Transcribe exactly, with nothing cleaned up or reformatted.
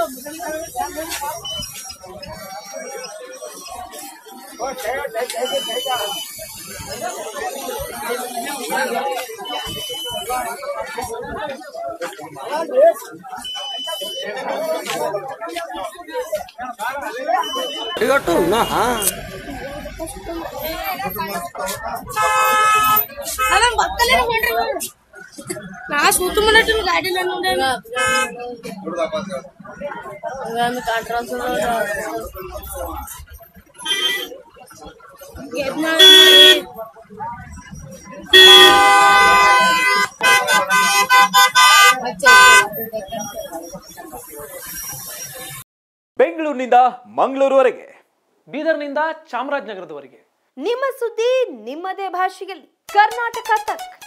ना हाँ ನಾ ಸೂತು ಮಾಡಟ್ಟು ಗಾಡಿ ಬೆಂಗಳೂರಿನಿಂದ ಮಂಗಳೂರುವರೆಗೆ, ಬೀದರ್ನಿಂದ ಚಾಮರಾಜನಗರದವರೆಗೆ ನಿಮ್ಮ ಸುದ್ದಿ ನಿಮ್ಮದೇ ಭಾಷೆಯಲ್ಲಿ ಕರ್ನಾಟಕ ತಕ್.